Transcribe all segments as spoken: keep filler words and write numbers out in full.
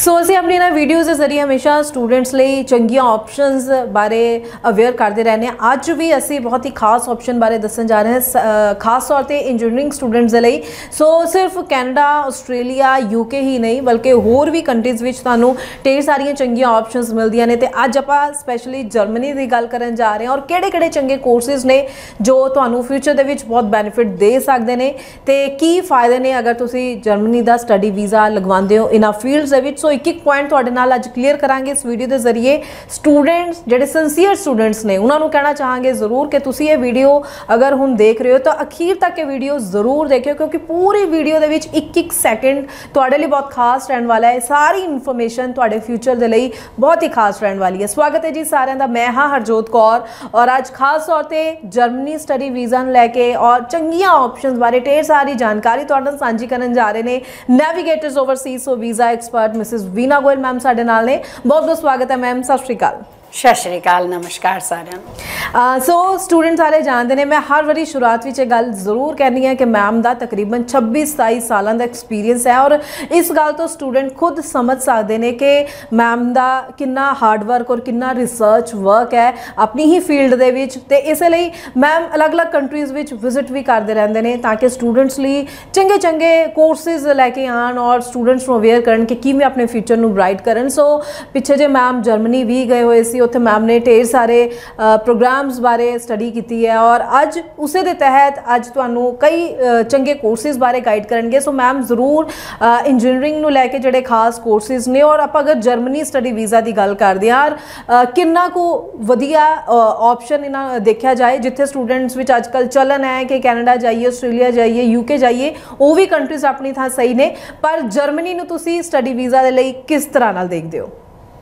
सो असीं अपनी इन्हां वीडियोज़ के जरिए हमेशा स्टूडेंट्स लिए चंगियां ऑप्शनस बारे अवेयर करते रहने। अज भी असी बहुत ही खास ऑप्शन बारे दसन जा रहे हैं, खास तौर पर इंजीनियरिंग स्टूडेंट्स के लिए। सो सिर्फ कैनेडा, आस्ट्रेलिया, यूके ही नहीं बल्कि होर भी कंट्रीज़ विच तुहानूं ढेर सारियां चंगियां ऑप्शनस मिलदियां ने। ते अज आपां स्पैशली जर्मनी की गल करन जा रहे हैं और किहड़े किहड़े चंगे कोर्सेज ने जो तुहानूं फ्यूचर दे विच बहुत बैनीफिट दे सकदे ने ते की फायदे ने अगर तुसीं जर्मनी का स्टडी वीज़ा लगवांदे हो इन्हां फील्ड्स दे विच। सो एक एक पॉइंट तुहाडे नाल अज क्लीयर करांगे इस वीडियो के जरिए। स्टूडेंट्स जिहड़े सिंसीयर स्टूडेंट्स ने उन्होंने कहना चाहांगे जरूर कि तुसीं ये वीडियो अगर हुण देख रहे हो तो अखीर तक ये वीडियो जरूर देखियो, क्योंकि पूरी वीडियो दे विच एक एक सैकेंड तुहाडे लिए बहुत खास रहने वाला है। सारी इन्फॉर्मेशन तुहाडे फ्यूचर दे लई बहुत ही खास रहने वाली है। स्वागत है जी सारिਆਂ ਦਾ। मैं हाँ हरजोत कौर और अज खास तौर पर जर्मनी स्टडी वीज़ा लैके और चंगियां ऑप्शनस बारे ढेर सारी जानकारी तुहाडे नाल सांझी करन जा रहे हैं navigators overseas so visa expert Mrs Veena Goyal ma'am साडे नाल ने। बहुत बहुत स्वागत है मैम, सत श्री अकाल। सत श्री अकाल, नमस्कार सारिਆਂ। सो स्टूडेंट सारे जानते हैं, मैं हर वारी शुरुआत में गल जरूर कहनी है कि मैम का तकरीबन छब्बी सताई सालों का एक्सपीरियंस है और इस गल तो स्टूडेंट खुद समझ सकते हैं कि मैम का कितना हार्ड वर्क और कितना रिसर्च वर्क है अपनी ही फील्ड दे विच। ते इसलिए मैम अलग अलग कंट्रीज़ विच विजिट भी करते रहते हैं ताकि स्टूडेंट्स लिए चंगे चंगे कोर्सिज लैके आन और स्टूडेंट्स को अवेयर करन कि किवें अपने फ्यूचर को ब्राइट करन। सो पिछे जे मैम जर्मनी भी गए हुए सी, उत्थे मैम ने ढेर सारे प्रोग्राम्स बारे स्टडी की है और अज उस दे तहत अज तुहानूं कई चंगे कोर्सिज बारे गाइड करेंगे। सो मैम जरूर इंजीनियरिंग नूं लैके जिहड़े खास कोर्सिज ने और आप अगर जर्मनी स्टडी वीज़ा की गल करते हैं यार किन्ना को वधिया ऑप्शन इन्हां देखा जाए जिथे स्टूडेंट्स विच अजकल चलन है कि कैनेडा जाइए, आस्ट्रेलिया जाइए, यूके जाइए, वो भी कंट्रीज़ अपनी थां सही ने, पर जर्मनी नूं तुसीं स्टडी वीज़ा दे लई किस तरह नाल देखदे हो?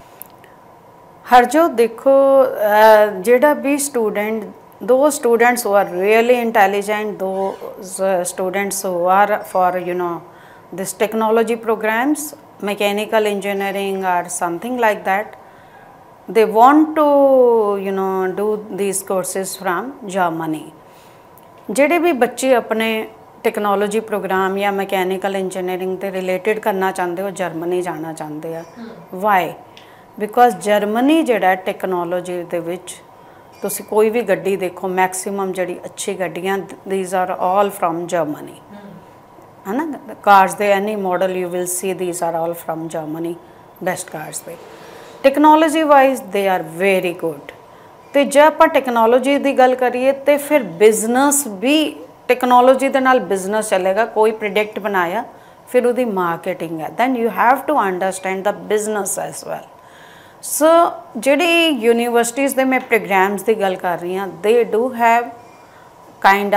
हरजोत देखो, जेड़ा भी student, those students who are really intelligent, those students who are for you know this technology programs, mechanical engineering और something like that, they want to you know do these courses from Germany। जेड़े भी बच्चे अपने technology program या mechanical engineering से related करना चाहते हो जर्मनी जाना चाहते हैं। वाई? बिकॉज जर्मनी जिहड़ा टेक्नोलॉजी दे विच तुसी कोई भी गड्डी देखो, मैक्सीमम जिहड़ी अच्छी गड्डियां these are all from Germany, है ना। कार्स दे any model you will see these are all from Germany, best cars दे technology wise they are very good. तो जे आप टेक्नोलॉजी की गल करिए तो फिर बिजनेस भी टेक्नोलॉजी के नाल बिजनेस चलेगा। कोई प्रोडक्ट बनाया फिर उसकी मार्केटिंग है, then you have to understand the business as well. So जिहड़ी यूनिवर्सिटीज़ दे मैं प्रोग्राम्स की गल कर रही हाँ, they do have kind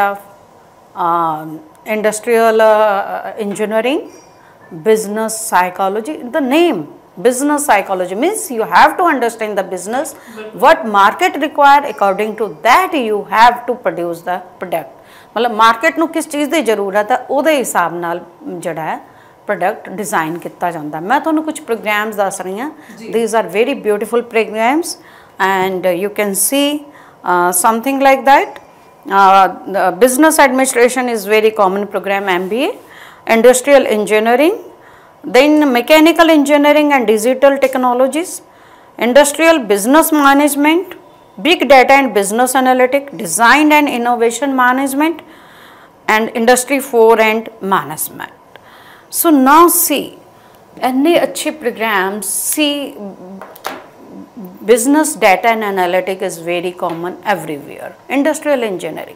of industrial engineering, business psychology. The name business psychology means you have to understand the business, what market require, according to that you have to produce the product। मतलब market नूं किस चीज़ की जरूरत है उहदे हिसाब नाल जिहड़ा है प्रोडक्ट डिज़ाइन किया जाता है। मैं तुहानूं कुछ प्रोग्राम्स दस रही हाँ, these are very beautiful programs and you can see something like that. Business administration is very common program, M B A, industrial engineering, then mechanical engineering and digital technologies, industrial business management, big data and business analytics, design and innovation management, and industry four and management। So now see, any अच्छे programs, see business data and analytics is very common everywhere। industrial engineering,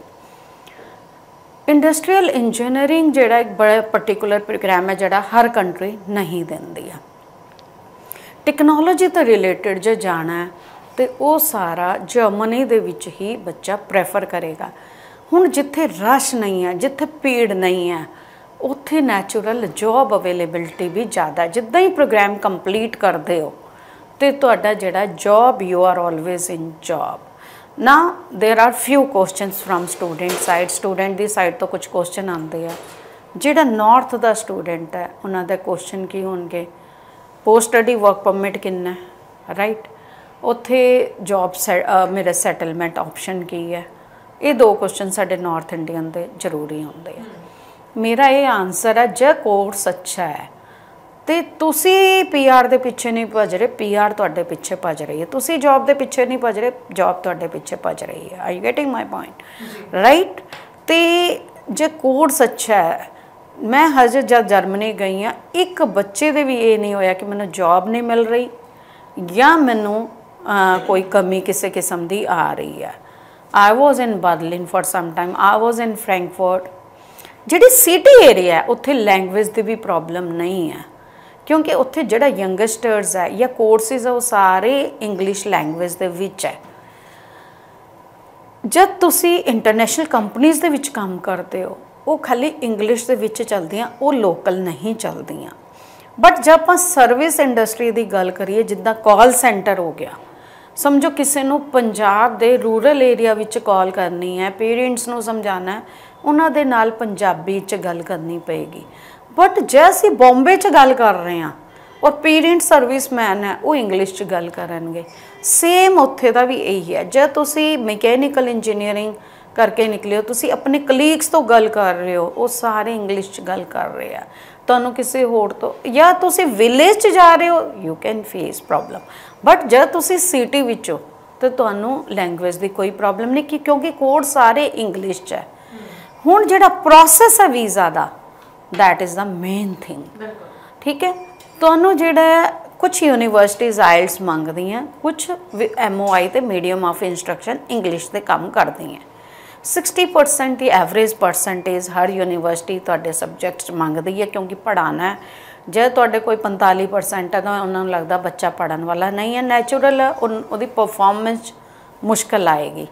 industrial engineering जिहड़ा एक बड़ा particular programme है जिहड़ा हर country नहीं देंदी है। Technology तो related जो जाना है तो वो सारा जर्मनी दे विच ही बच्चा प्रेफर करेगा। हुण जिथे रश नहीं है, जिथे भीड़ नहीं है, उत्थे नैचुरल जॉब अवेलेबिलिटी भी ज़्यादा है। जिद्दां ही प्रोग्राम कंप्लीट करते हो तो तुहाडा जिहड़ा job, you are always in job. ना there are few questions from student side, student की साइड तो कुछ क्वेश्चन आते हैं। जिहड़ा नॉर्थ का स्टूडेंट है उन्होंने क्वेश्चन की होणगे, पोस्ट स्टडी वर्क परमिट किन्ना है, राइट, उत्थे जॉब सै मेरा सैटलमेंट ऑप्शन की है। ये दो क्वेश्चन साडे नॉर्थ इंडियन के जरूरी होंदे हैं। मेरा ये आंसर है, जो कोर्स अच्छा है ਤੇ ਤੁਸੀਂ ਪੀਆਰ ਦੇ ਪਿੱਛੇ ਨਹੀਂ ਭੱਜ ਰਹੇ, ਪੀਆਰ ਤੁਹਾਡੇ ਪਿੱਛੇ ਭੱਜ ਰਹੀ ਹੈ। ਤੁਸੀਂ ਜੌਬ ਦੇ ਪਿੱਛੇ ਨਹੀਂ ਭੱਜ ਰਹੇ, ਜੌਬ ਤੁਹਾਡੇ ਪਿੱਛੇ ਭੱਜ ਰਹੀ ਹੈ। Are you getting my point right. ਤੇ ਜੇ ਕੋਰਸ ਅੱਛਾ ਹੈ, ਮੈਂ ਹਜੇ ਜਦ ਜਰਮਨੀ ਗਈ ਹਾਂ ਇੱਕ ਬੱਚੇ ਦੇ ਵੀ ਇਹ ਨਹੀਂ ਹੋਇਆ ਕਿ ਮੈਨੂੰ ਜੌਬ ਨਹੀਂ ਮਿਲ ਰਹੀ ਜਾਂ ਮੈਨੂੰ ਕੋਈ ਕਮੀ ਕਿਸੇ ਕਿਸਮ ਦੀ ਆ ਰਹੀ ਹੈ। I was in Berlin for some time, I was in Frankfurt। ਜਿਹੜੀ ਸਿਟੀ ਏਰੀਆ ਉੱਥੇ ਲੈਂਗੁਏਜ ਦੀ ਵੀ ਪ੍ਰੋਬਲਮ ਨਹੀਂ ਹੈ, ਕਿਉਂਕਿ ਉੱਥੇ ਜਿਹੜਾ ਯੰਗਸਟਰਸ ਹੈ ਜਾਂ ਕੋਰਸਿਸ ਹੈ ਉਹ ਸਾਰੇ ਇੰਗਲਿਸ਼ ਲੈਂਗੁਏਜ ਦੇ ਵਿੱਚ ਹੈ। ਜਦ ਤੁਸੀਂ ਇੰਟਰਨੈਸ਼ਨਲ ਕੰਪਨੀਜ਼ ਦੇ ਵਿੱਚ ਕੰਮ ਕਰਦੇ ਹੋ ਉਹ ਖਾਲੀ ਇੰਗਲਿਸ਼ ਦੇ ਵਿੱਚ ਚੱਲਦੀਆਂ, ਉਹ ਲੋਕਲ ਨਹੀਂ ਚੱਲਦੀਆਂ। ਬਟ ਜਦ ਆਪਾਂ ਸਰਵਿਸ ਇੰਡਸਟਰੀ ਦੀ ਗੱਲ ਕਰੀਏ, ਜਿੱਦਾਂ ਕਾਲ ਸੈਂਟਰ ਹੋ ਗਿਆ, ਸਮਝੋ ਕਿਸੇ ਨੂੰ ਪੰਜਾਬ ਦੇ ਰੂਰਲ ਏਰੀਆ ਵਿੱਚ ਕਾਲ ਕਰਨੀ ਹੈ, ਪੇਰੈਂਟਸ ਨੂੰ ਸਮਝਾਉਣਾ ਹੈ, ਉਹਨਾਂ ਦੇ ਨਾਲ ਪੰਜਾਬੀ 'ਚ ਗੱਲ ਕਰਨੀ ਪਏਗੀ। ਬਟ ਜੇ ਅਸੀਂ ਬੰਬੇ 'ਚ ਗੱਲ ਕਰ ਰਹੇ ਹਾਂ ਔਰ ਪੇਰੈਂਟ ਸਰਵਿਸਮੈਨ ਹੈ ਉਹ ਇੰਗਲਿਸ਼ 'ਚ ਗੱਲ ਕਰਨਗੇ। ਸੇਮ ਉੱਥੇ ਦਾ ਵੀ ਇਹੀ ਹੈ। ਜੇ ਤੁਸੀਂ ਮਕੈਨੀਕਲ ਇੰਜੀਨੀਅਰਿੰਗ ਕਰਕੇ ਨਿਕਲੇ ਹੋ, ਤੁਸੀਂ ਆਪਣੇ ਕਲੀਗਸ ਤੋਂ ਗੱਲ ਕਰ ਰਹੇ ਹੋ, ਉਹ ਸਾਰੇ ਇੰਗਲਿਸ਼ 'ਚ ਗੱਲ ਕਰ ਰਹੇ ਆ। ਤੁਹਾਨੂੰ ਕਿਸੇ ਹੋਰ ਤੋਂ, ਜਾਂ ਤੁਸੀਂ ਵਿਲੇਜ 'ਚ ਜਾ ਰਹੇ ਹੋ, you can face problem. But ਜਦ ਤੁਸੀਂ ਸਿਟੀ ਵਿੱਚ ਹੋ ਤਾਂ ਤੁਹਾਨੂੰ ਲੈਂਗੁਏਜ ਦੀ ਕੋਈ ਪ੍ਰੋਬਲਮ ਨਹੀਂ, ਕਿ ਕਿਉਂਕਿ ਕੋਡ ਸਾਰੇ ਇੰਗਲਿਸ਼ 'ਚ ਹੈ। ਹੁਣ ਜਿਹੜਾ ਪ੍ਰੋਸੈਸ ਹੈ ਵੀਜ਼ਾ ਦਾ, that is the main thing. ठीक है, ਤੁਹਾਨੂੰ ਜਿਹੜਾ ਕੁਛ ਯੂਨੀਵਰਸਿਟੀਜ਼ ਆਇਲਸ ਮੰਗਦੀਆਂ, ਕੁਛ ਐਮ ਓ ਆਈ ਤੇ ਮੀਡੀਅਮ ਆਫ ਇੰਸਟਰਕਸ਼ਨ ਇੰਗਲਿਸ਼ ਦੇ ਕੰਮ ਕਰਦੀਆਂ। सिक्सटी परसेंट ਦੀ ਐਵਰੇਜ ਪਰਸੈਂਟੇਜ ਹਰ ਯੂਨੀਵਰਸਿਟੀ ਤੁਹਾਡੇ ਸਬਜੈਕਟਸ ਮੰਗਦੀ ਹੈ, ਕਿਉਂਕਿ ਪੜ੍ਹਾਉਣਾ ਹੈ। ਜੇ ਤੁਹਾਡੇ ਕੋਈ ਪੰਤਾਲੀ ਪਰਸੈਂਟ ਹੈ ਤਾਂ ਉਹਨਾਂ ਨੂੰ ਲੱਗਦਾ ਬੱਚਾ ਪੜ੍ਹਨ ਵਾਲਾ ਨਹੀਂ ਹੈ, ਨੈਚੁਰਲ ਹੈ, ਉਹਦੀ ਪਰਫਾਰਮੈਂਸ ਮੁਸ਼ਕਿਲ ਆਏਗੀ।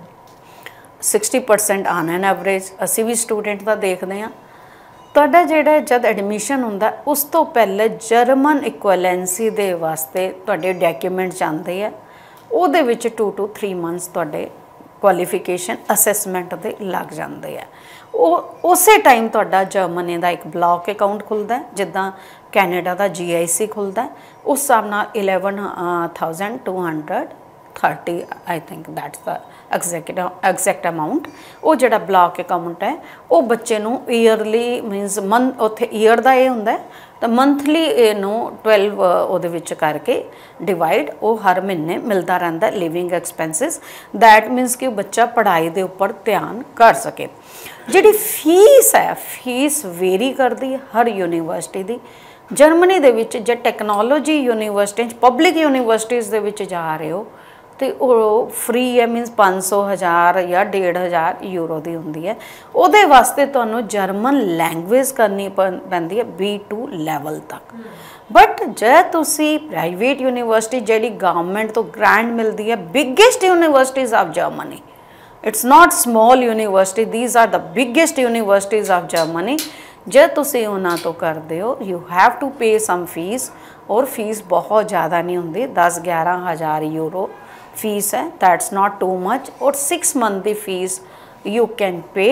सिक्सटी परसेंट ਆਉਣਾ ਹੈ ਐਵਰੇਜ। ਅਸੀਂ ਵੀ ਸਟੂਡੈਂਟ ਦਾ ਦੇਖਦੇ ਹਾਂ। ਤੁਹਾਡਾ ਜਿਹੜਾ ਜਦ ਐਡਮਿਸ਼ਨ ਹੁੰਦਾ ਉਸ ਤੋਂ ਪਹਿਲੇ ਜਰਮਨ ਇਕੁਇਲੈਂਸੀ ਦੇ ਵਾਸਤੇ ਤੁਹਾਡੇ ਡਾਕੂਮੈਂਟ ਜਾਂਦੇ ਆ, ਉਹਦੇ ਵਿੱਚ ਟੂ ਟੂ ਥ੍ਰੀ ਮੰਥਸ ਤੁਹਾਡੇ ਕੁਆਲੀਫਿਕੇਸ਼ਨ ਅਸੈਸਮੈਂਟ ਦੇ ਲੱਗ ਜਾਂਦੇ ਆ। ਉਹ ਉਸੇ ਟਾਈਮ ਤੁਹਾਡਾ ਜਰਮਨੀ ਦਾ ਇੱਕ ਬਲੌਕ ਅਕਾਊਂਟ ਖੁੱਲ੍ਹਦਾ, ਜਿੱਦਾਂ ਕੈਨੇਡਾ ਦਾ ਜੀ ਆਈ ਸੀ ਖੁੱਲ੍ਹਦਾ, ਉਸ ਹਿਸਾਬ ਨਾਲ eleven thousand two hundred thirty I think that's the exact exact amount. ਉਹ ਜਿਹੜਾ ਬਲੌਕ ਅਕਾਊਂਟ ਹੈ ਉਹ ਬੱਚੇ ਨੂੰ ਈਅਰਲੀ ਮੀਨਸ ਮੰਥ, ਉੱਥੇ ਈਅਰ ਦਾ ਇਹ ਹੁੰਦਾ ਤਾਂ ਮੰਥਲੀ ਇਹਨੂੰ ਟਵੈਲਵ ਉਹਦੇ ਵਿੱਚ ਕਰਕੇ ਡਿਵਾਈਡ ਉਹ ਹਰ ਮਹੀਨੇ ਮਿਲਦਾ ਰਹਿੰਦਾ ਲਿਵਿੰਗ ਐਕਸਪੈਂਸਿਸ। ਦੈਟ ਮੀਨਸ ਕਿ ਬੱਚਾ ਪੜ੍ਹਾਈ ਦੇ ਉੱਪਰ ਧਿਆਨ ਕਰ ਸਕੇ। ਜਿਹੜੀ ਫੀਸ ਹੈ, ਫੀਸ ਵੇਰੀ ਕਰਦੀ ਹੈ ਹਰ ਯੂਨੀਵਰਸਿਟੀ ਦੀ। ਜਰਮਨੀ ਦੇ ਵਿੱਚ ਜੇ ਟੈਕਨੋਲੋਜੀ ਯੂਨੀਵਰਸਿਟੀ, ਪਬਲਿਕ ਯੂਨੀਵਰਸਿਟੀਜ਼ ਦੇ ਵਿੱਚ ਜਾ ਰਹੇ ਹੋ ਤੇ ਉਹ ਫ੍ਰੀ ਹੈ, ਮੀਨਸ ਪੰਜ ਸੌ ਹਜ਼ਾਰ ਜਾਂ ਡੇਢ ਹਜ਼ਾਰ ਯੂਰੋ ਦੀ ਹੁੰਦੀ ਹੈ। ਉਹਦੇ ਵਾਸਤੇ ਤੁਹਾਨੂੰ ਜਰਮਨ ਲੈਂਗੁਏਜ ਕਰਨੀ ਪੈਂਦੀ ਹੈ ਬੀ ਟੂ ਲੈਵਲ ਤੱਕ। ਬਟ ਜੇ ਤੁਸੀਂ ਪ੍ਰਾਈਵੇਟ ਯੂਨੀਵਰਸਿਟੀ ਜਿਹੜੀ ਗਵਰਨਮੈਂਟ ਤੋਂ ਗ੍ਰਾਂਟ ਮਿਲਦੀ ਹੈ, biggest universities of Germany, it's not small university, these are the biggest universities of Germany. ਜੇ ਤੁਸੀਂ ਉਹਨਾਂ ਤੋਂ ਕਰਦੇ ਹੋ you have to pay some fees, ਔਰ ਫੀਸ ਬਹੁਤ ਜ਼ਿਆਦਾ ਨਹੀਂ ਹੁੰਦੀ, ਦਸ ਗਿਆਰਾਂ ਹਜ਼ਾਰ ਯੂਰੋ फीस है। That's not too much. और सिक्स मंथ की फीस यू कैन पे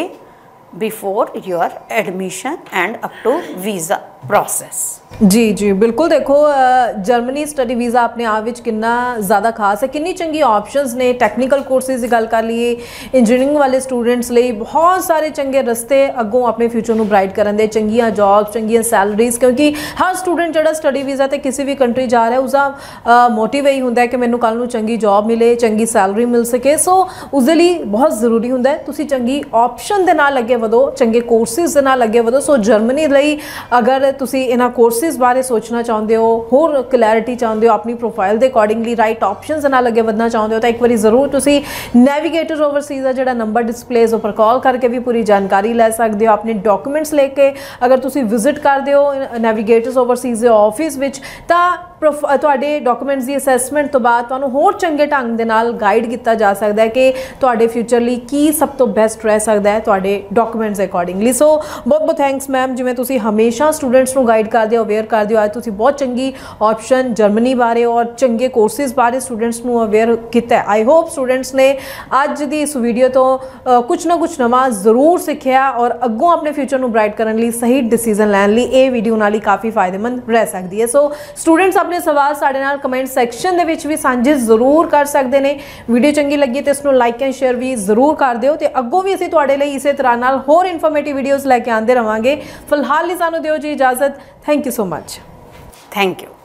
before your admission and up to visa process. जी जी बिल्कुल। देखो जर्मनी स्टडी वीज़ा अपने आप में कितना ज़्यादा खास है, किन्नी चंगी ऑप्शंस ने। टैक्नीकल कोर्सेज की गल कर लीए, इंजीनियरिंग वाले स्टूडेंट्स लिए बहुत सारे चंगे रस्ते अगों अपने फ्यूचर में ब्राइट करन दे, चंगियां जॉब्स, चंगियां सैलरीज, क्योंकि हर स्टूडेंट जो स्टडी वीज़ा तो किसी भी कंट्री जा रहा है उसका मोटिव यही होंगे कि मैनू कल नूं चंगी जॉब मिले, चंगी सैलरी मिल सके। सो उसके लिए बहुत ज़रूरी होंगे तुसीं चंगी ऑप्शन दे नाल अगे वधो, चंगे कोर्सिस दे नाल अगे वधो। सो जर्मनी लई अगर तुसीं इन्हां कोर्सिस बारे सोचना चाहते हो, होर क्लैरिटी चाहते हो, अपनी प्रोफाइल के अकॉर्डिंगली राइट ऑप्शंस नाल अगे वधना चाहते हो, तो एक बार जरूर तुसी नैविगेटर ओवरसीज़ का जो नंबर डिस्प्लेज उपर कॉल करके भी पूरी जानकारी ले सकते हो। अपने डॉक्यूमेंट्स लेके अगर तुसी विजिट करते हो नैविगेटर्स ओवरसीज़ के ऑफिस विच, तो तुहाडे डॉक्यूमेंट्स की असैसमेंट तो बाद तुहानूं होर चंगे ढंग दे नाल गाइड किया जा सकता है कि तुहाडे फ्यूचर लई की सब तो बेस्ट रह सकता है तुहाडे डॉक्यूमेंट्स अकॉर्डिंगली। सो बहुत बहुत थैंक्स मैम, जिवें तुसी हमेशा स्टूडेंट्स नूं गाइड करदे हो, अवेयर करदे हो। अज तुसी बहुत चंगी ऑप्शन जर्मनी बारे और चंगे कोर्सिस बारे स्टूडेंट्स नूं अवेयर किया। आई होप स्टूडेंट्स ने अज दी इस वीडियो तो कुछ ना कुछ नवा जरूर सीखिया और अगों अपने फ्यूचर नूं ब्राइट करने लई सही डिसीजन लैण लई ये वीडियो नाल ही काफ़ी फायदेमंद रह सकती है। सो स्टूडेंट्स अपने सवाल साडे नाल कमेंट सैक्शन दे विच भी सांझे जरूर कर सकते हैं। वीडियो चंगी लगी तो इसनूं लाइक एंड शेयर भी जरूर कर दिओ, ते अगों भी असीं तुहाडे लई इसे तरह नाल होर इन्फॉर्मेटिव वीडियोज़ लैके आंदे रहांगे। फिलहाल ही सानूं दिओ जी इजाजत। Thank you so much. Thank you.